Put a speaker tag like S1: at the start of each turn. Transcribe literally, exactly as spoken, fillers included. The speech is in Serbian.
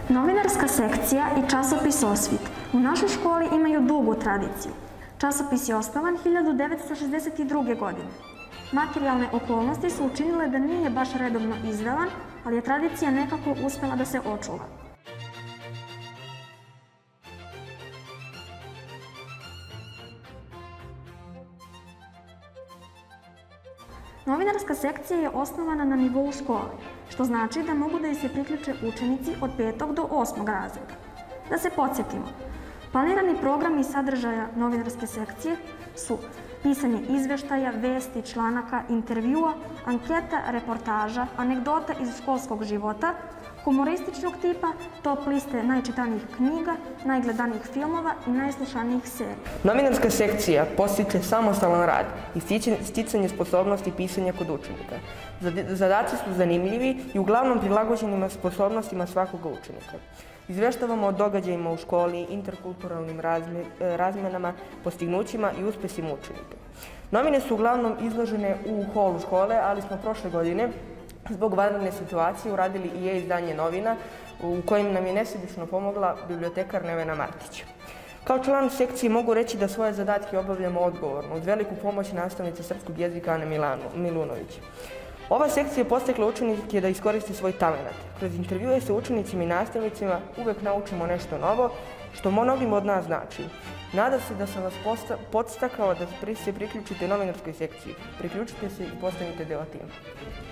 S1: Novinarska sekcija i časopis Osvit u našoj školi imaju dugu tradiciju. Časopis je osnovan hiljadu devetsto šezdeset druge. godine. Materijalne okolnosti su učinile da nije baš redovno izdavan, ali je tradicija nekako uspela da se očuva. Novinarska sekcija je osnovana na nivou škole, što znači da mogu da joj se priključe učenici od petog do osmog razreda. Da se podsjetimo, planirani programi sadržaja novinarske sekcije su pisanje izveštaja, vesti, članaka, intervjua, anketa, reportaža, anegdota iz školskog života, humorističnog tipa, top liste najčitanijih knjiga, najgledanijih filmova i najslušanijih serija.
S2: Novinarska sekcija postiče samostalan rad i sticanje sposobnosti pisanja kod učenika. Zadaci su zanimljivi i uglavnom prilagođenima sposobnostima svakog učenika. Izveštavamo o događajima u školi, interkulturalnim razmenama, postignućima i uspesima učenika. Novine su uglavnom izložene u holu škole, ali smo prošle godine zbog vanredne situacije uradili i e-izdanje novina u kojim nam je nesebično pomogla bibliotekar Nevena Martić. Kao član sekcije mogu reći da svoje zadatke obavljamo odgovorno, uz veliku pomoć nastavnice srpskog jezika Ane Milunović. Ova sekcija je podstakla učenike da iskoriste svoj talenat. Kroz intervjue sa učenicima i nastavnicima uvek naučimo nešto novo, što mnogim od nas znači. Nadam se da sam vas podstakao da se priključite novinarskoj sekciji. Priključite se i postanite deo tima.